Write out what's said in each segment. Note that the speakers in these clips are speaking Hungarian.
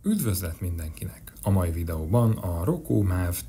Üdvözlet mindenkinek! A mai videóban a Roko MÁV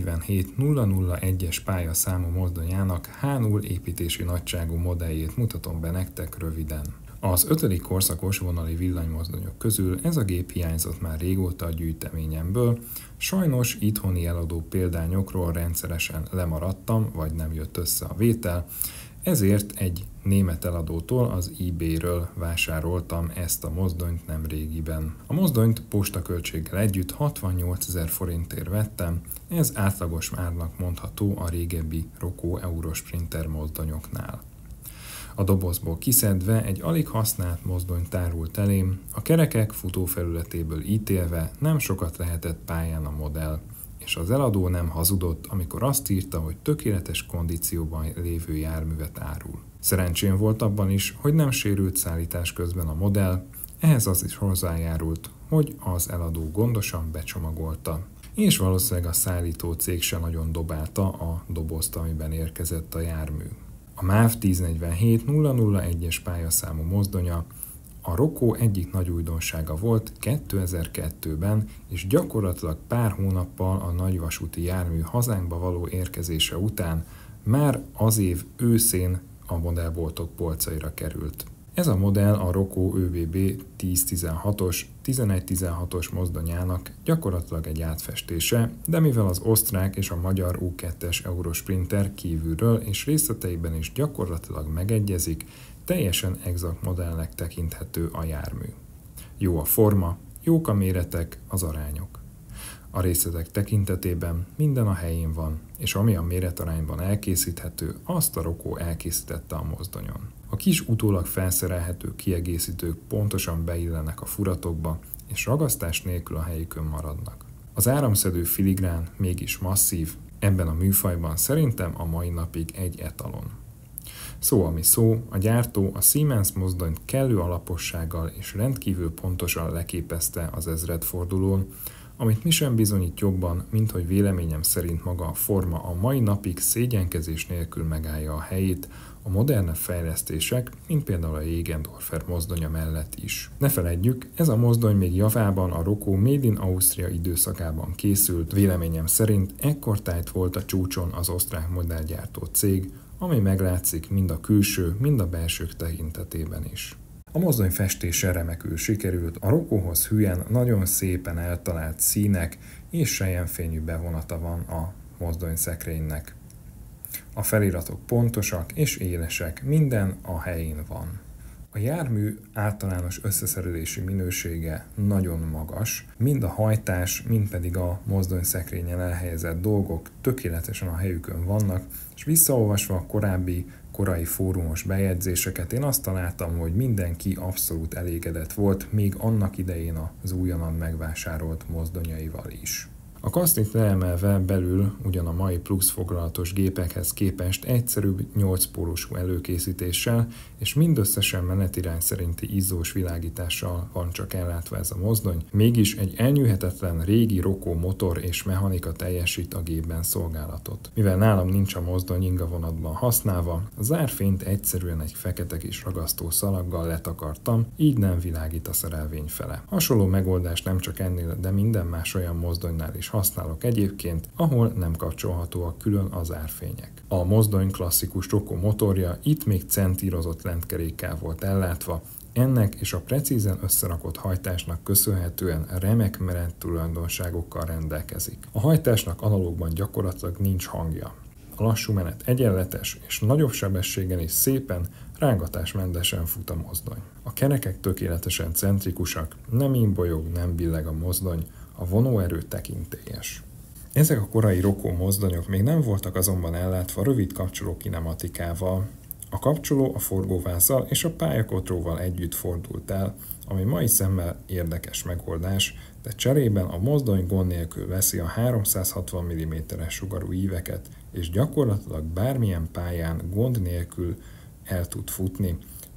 1047-001-es pályaszámú mozdonyának H0 építési nagyságú modelljét mutatom be nektek röviden. Az 5. korszakos vonali villanymozdonyok közül ez a gép hiányzott már régóta a gyűjteményemből, sajnos itthoni eladó példányokról rendszeresen lemaradtam, vagy nem jött össze a vétel, ezért egy német eladótól, az eBay-ről vásároltam ezt a mozdonyt nemrégiben. A mozdonyt postaköltséggel együtt 68 000 forintért vettem, ez átlagos árnak mondható a régebbi Roko Eurosprinter mozdonyoknál. A dobozból kiszedve egy alig használt mozdony tárult elém, a kerekek futófelületéből ítélve nem sokat lehetett pályán a modell, és az eladó nem hazudott, amikor azt írta, hogy tökéletes kondícióban lévő járművet árul. Szerencsém volt abban is, hogy nem sérült szállítás közben a modell, ehhez az is hozzájárult, hogy az eladó gondosan becsomagolta, és valószínűleg a szállító cég se nagyon dobálta a dobozt, amiben érkezett a jármű. A MÁV 1047-001-es pályaszámú mozdonya a Roko egyik nagy újdonsága volt 2002-ben, és gyakorlatilag pár hónappal a nagyvasúti jármű hazánkba való érkezése után már az év őszén a modellboltok polcaira került. Ez a modell a Roko ÖBB 1016-os, 1116-os mozdonyának gyakorlatilag egy átfestése, de mivel az osztrák és a magyar U2-es Eurosprinter kívülről és részleteiben is gyakorlatilag megegyezik, teljesen exakt modellnek tekinthető a jármű. Jó a forma, jók a méretek, az arányok. A részletek tekintetében minden a helyén van, és ami a méretarányban elkészíthető, azt a Roko elkészítette a mozdonyon. A kis utólag felszerelhető kiegészítők pontosan beillenek a furatokba, és ragasztás nélkül a helyükön maradnak. Az áramszedő filigrán mégis masszív, ebben a műfajban szerintem a mai napig egy etalon. Szó ami szó, a gyártó a Siemens mozdonyt kellő alapossággal és rendkívül pontosan leképezte az ezredfordulón, amit mi sem bizonyít jobban, mint hogy véleményem szerint maga a forma a mai napig szégyenkezés nélkül megállja a helyét a modernebb fejlesztések, mint például a Jägerndorfer mozdonya mellett is. Ne feledjük, ez a mozdony még javában a Roko Made in Austria időszakában készült, véleményem szerint ekkortájt volt a csúcson az osztrák modellgyártó cég, ami meglátszik mind a külső, mind a belsők tekintetében is. A mozdony festése remekül sikerült, a Rokohoz hülyen nagyon szépen eltalált színek és selyemfényű bevonata van a mozdony szekrénynek. A feliratok pontosak és élesek, minden a helyén van. A jármű általános összeszerelési minősége nagyon magas, mind a hajtás, mind pedig a mozdonyszekrényen elhelyezett dolgok tökéletesen a helyükön vannak, és visszaolvasva a korai fórumos bejegyzéseket én azt találtam, hogy mindenki abszolút elégedett volt, még annak idején az újonnan megvásárolt mozdonyaival is. A kasznit leemelve belül ugyan a mai Plux foglalatos gépekhez képest egyszerűbb 8-pólusú előkészítéssel és mindösszesen menetirány szerinti izzós világítással van csak ellátva ez a mozdony, mégis egy elnyűhetetlen régi Roko motor és mechanika teljesít a gépben szolgálatot. Mivel nálam nincs a mozdony ingavonatban használva, a zárfényt egyszerűen egy fekete kis ragasztó szalaggal letakartam, így nem világít a szerelvény fele. Hasonló megoldást nem csak ennél, de minden más olyan mozdonynál is használok egyébként, ahol nem kapcsolhatóak külön az árfények. A mozdony klasszikus Roko motorja itt még centírozott lentkerékkel volt ellátva, ennek és a precízen összerakott hajtásnak köszönhetően remek menet tulajdonságokkal rendelkezik. A hajtásnak analógban gyakorlatilag nincs hangja. A lassú menet egyenletes és nagyobb sebességen is szépen, rángatásmentesen fut a mozdony. A kerekek tökéletesen centrikusak, nem imbolyog, nem billeg a mozdony, a vonóerő tekintélyes. Ezek a korai Roko mozdonyok még nem voltak azonban ellátva rövid kapcsoló kinematikával. A kapcsoló a forgóvázzal és a pályakotróval együtt fordult el, ami mai szemmel érdekes megoldás, de cserében a mozdony gond nélkül veszi a 360 mm-es sugarú íveket, és gyakorlatilag bármilyen pályán gond nélkül el tud futni,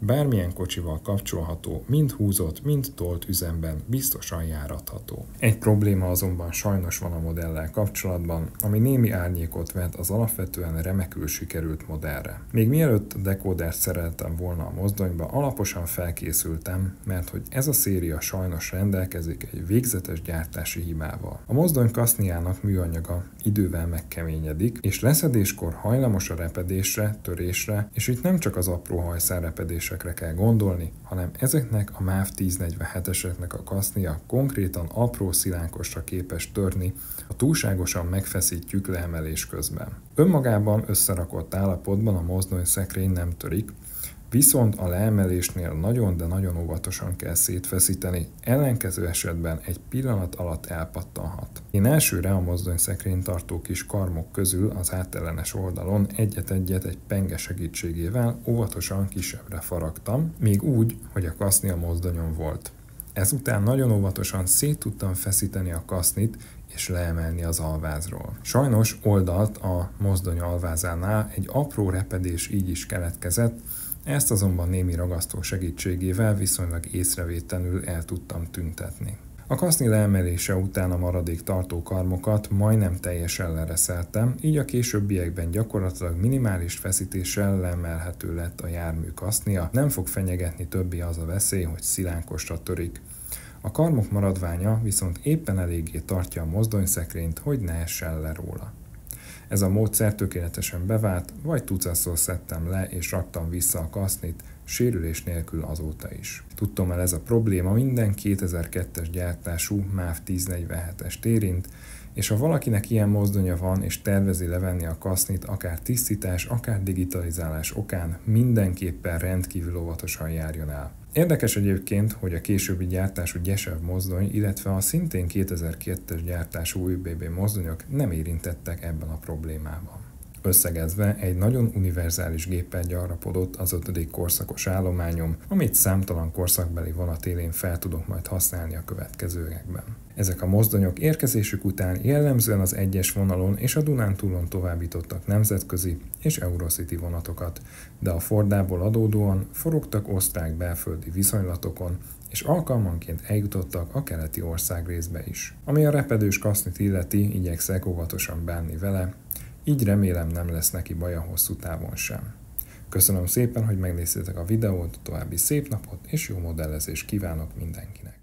bármilyen kocsival kapcsolható, mind húzott, mind tolt üzemben biztosan járatható. Egy probléma azonban sajnos van a modellel kapcsolatban, ami némi árnyékot vet az alapvetően remekül sikerült modellre. Még mielőtt a dekódert szereltem volna a mozdonyba, alaposan felkészültem, mert hogy ez a széria sajnos rendelkezik egy végzetes gyártási hibával. A mozdony kaszniának műanyaga idővel megkeményedik, és leszedéskor hajlamos a repedésre, törésre, és itt nem csak az apró hajszálrepedésekre kell gondolni, hanem ezeknek a MÁV 1047-eseknek a kasznia konkrétan apró szilánkosra képes törni a túlságosan megfeszít tyúk leemelés közben. Önmagában összerakott állapotban a mozdony szekrény nem törik, viszont a leemelésnél nagyon, de nagyon óvatosan kell szétfeszíteni, ellenkező esetben egy pillanat alatt elpattanhat. Én elsőre a mozdonyszekrény tartó kis karmok közül az átellenes oldalon egyet-egyet egy penge segítségével óvatosan kisebbre faragtam, még úgy, hogy a kaszni a mozdonyon volt. Ezután nagyon óvatosan szét tudtam feszíteni a kasznit és leemelni az alvázról. Sajnos oldalt a mozdony alvázánál egy apró repedés így is keletkezett, ezt azonban némi ragasztó segítségével viszonylag észrevétlenül el tudtam tüntetni. A kaszni leemelése után a maradék tartókarmokat majdnem teljesen lereszeltem, így a későbbiekben gyakorlatilag minimális feszítéssel leemelhető lett a jármű kasznia, nem fog fenyegetni többé az a veszély, hogy szilánkosra törik. A karmok maradványa viszont éppen eléggé tartja a mozdonyszekrényt, hogy ne essen le róla. Ez a módszer tökéletesen bevált, vagy tucatszor szedtem le és raktam vissza a kasznit, sérülés nélkül azóta is. Tudtommal ez a probléma minden 2002-es gyártású MÁV 1047-est érint, és ha valakinek ilyen mozdonya van és tervezi levenni a kasznit, akár tisztítás, akár digitalizálás okán, mindenképpen rendkívül óvatosan járjon el. Érdekes egyébként, hogy a későbbi gyártású Gyesev mozdony, illetve a szintén 2002-es gyártású ÜBB mozdonyok nem érintettek ebben a problémában. Összegezve egy nagyon univerzális géppel gyarapodott az 5. korszakos állományom, amit számtalan korszakbeli vonat élén fel tudok majd használni a következőekben. Ezek a mozdonyok érkezésük után jellemzően az 1-es vonalon és a Dunántúlon továbbítottak nemzetközi és Eurocity vonatokat, de a Fordából adódóan forogtak osztrák belföldi viszonylatokon, és alkalmanként eljutottak a keleti országrészbe is. Ami a repedős kasznit illeti, igyekszek óvatosan bánni vele, így remélem nem lesz neki baja hosszú távon sem. Köszönöm szépen, hogy megnéztétek a videót, további szép napot és jó modellezést kívánok mindenkinek!